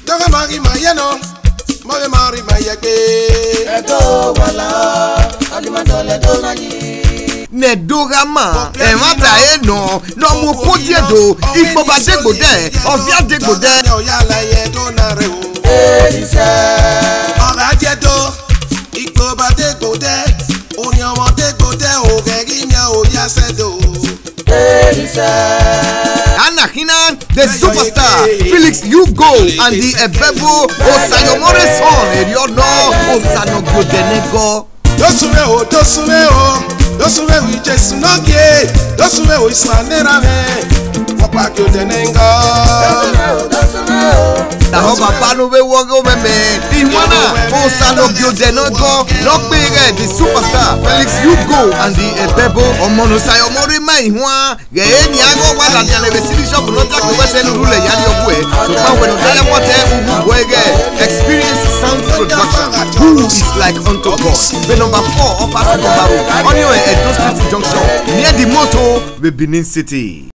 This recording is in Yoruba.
Don't marry my yano. Marry my yagbe. Edo wala. Alimandole donani. Nedorama. Emata eno. No mo potiedo. Ifo ba degbode. Ovia degbode. Oyala ye donare o. Elise. Ora diedo. Ifo ba degbode. Onyomo degbode o gerinya o yasedo. Anahinan, the superstar, Felix Ugo, and the Ebebo Osayomore son, Eriono Osanogodenego. Dosume we just nogie, dosume we smanerame, Wapakyo denengo. Tahoba Panove Wogo Meme, Iwana Osanogodenego, Nokbere, the superstar, Felix Ugo, and the Ebebo Omonosayomore Maihwa, Geniago, while I'm a city shop, not like the Western Rule Yanio. So now when I experience sound production, who is like unto God. The number 4 of Aston Barrow, on your Edo Street Junction, near the Moto, Benin City.